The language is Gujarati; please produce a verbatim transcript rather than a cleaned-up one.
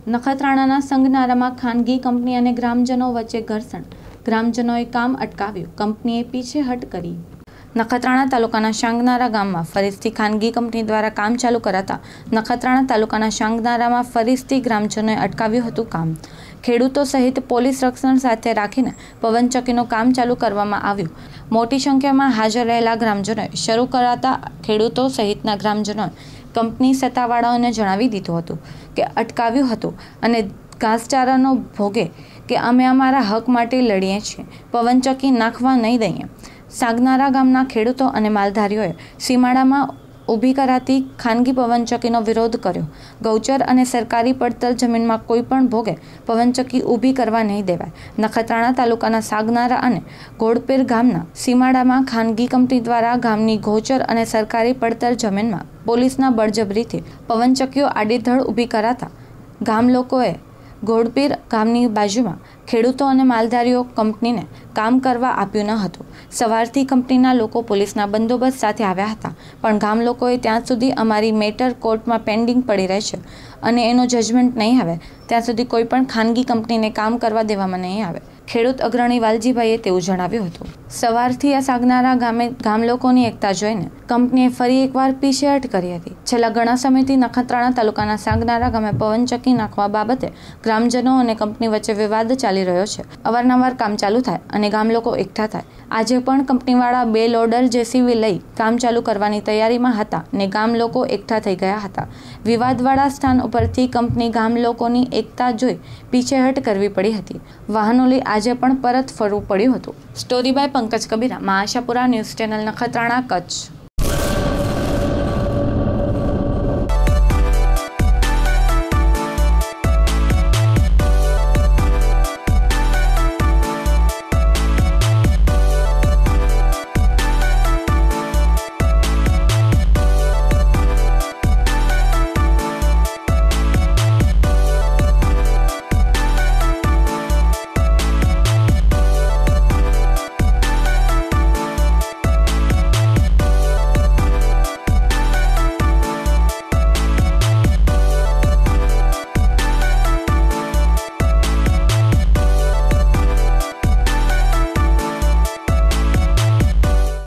નખત્રાણાના સંગનારામાં ખાનગી કંપની અને ગ્રામજનો વચ્ચે ઘર્ષણ. ગ્રામજનોએ કામ અટકાવ્યું, કંપનીએ પીછેહટ કરી. નખત્રાણા તાલુકાના શાંગનારા ગામમાં ફરીથી ખાનગી કંપની દ્વારા કામ ચાલુ કરાતા નખત્રાણા તાલુકાના શાંગનારામાં ફરીથી ગ્રામજનોએ અટકાવ્યું હતું કામ. ખેડૂતો સહિત પોલીસ રક્ષણ સાથે રાખીને પવનચક્કીનું કામ ચાલુ કરવામાં આવ્યું. મોટી સંખ્યામાં હાજર રહેલા ગ્રામજનોએ શરૂ કરાતા ખેડૂતો સહિતના ગ્રામજનોએ કંપની સત્તાવાળાઓને જણાવી દીધું હતું કે અટકાવ્યું હતું અને ઘાસચારાનો ભોગે કે અમે અમારા હક માટે લડીએ છીએ, પવનચક્કી નાખવા નહીં દઈએ. સાગનારા ગામના ખેડૂતો અને માલધારીઓએ સીમાડામાં ઊભી કરાતી ખાનગી પવનચક્કીનો વિરોધ કર્યો. ગૌચર અને સરકારી પડતર જમીનમાં કોઈ પણ ભોગે પવનચક્કી ઊભી કરવા નહીં દેવાય. નખત્રાણા તાલુકાના સાગનારા અને ઘોડપીર ગામના સીમાડામાં ખાનગી કંપની દ્વારા ગામની ગૌચર અને સરકારી પડતર જમીનમાં પોલીસના બળજબરીથી પવનચક્કીઓ આડીધડ ઊભી કરાતા ગામ લોકોએ ઘોડપીર ગામની બાજુમાં ખેડૂતો અને માલધારીઓ કંપનીને કામ કરવા આપ્યું ન હતું. સવારથી કંપનીના લોકો પોલીસના બંદોબસ્ત સાથે આવ્યા હતા, પણ ગામ લોકોએ ત્યાં સુધી અમારી મેટર કોર્ટમાં પેન્ડિંગ પડી રહેશે અને એનો જજમેન્ટ નહીં આવે ત્યાં સુધી કોઈ પણ ખાનગી કંપનીને કામ કરવા દેવામાં નહીં આવે. ખેડૂત અગ્રણી વાલજીભાઈએ તેવું જણાવ્યું હતું. સવારથી આ સાગનારા ગામે ગામ લોકોની એકતા જોઈને કંપનીએ ફરી એકવાર પીછેહટ કરી હતી. છેલ્લા ઘણા સમયથી નખત્રાણા તાલુકાના સાગનારા ગામે પવનચક્કી નાખવા બાબતે ગ્રામજનો અને કંપની વચ્ચે વિવાદ ચાલી રહ્યો છે. અવારનવાર કામ ચાલુ થાય અને ગામ લોકો એકઠા થાય. આજે પણ કંપનીવાળા બે લોડર જેસીબી લઈ કામ ચાલુ કરવાની તૈયારીમાં હતા અને ગામ લોકો એકઠા થઈ ગયા હતા. વિવાદવાળા સ્થાન ઉપરથી કંપની ગામ લોકોની એકતા જોઈ પીછેહટ કરવી પડી હતી. વાહનો લઈ આજે પણ પરત ફરવું પડ્યું હતું. Story by Pankaj Kabira, Maa Ashapura news channel, Nakhatrana, Kutch.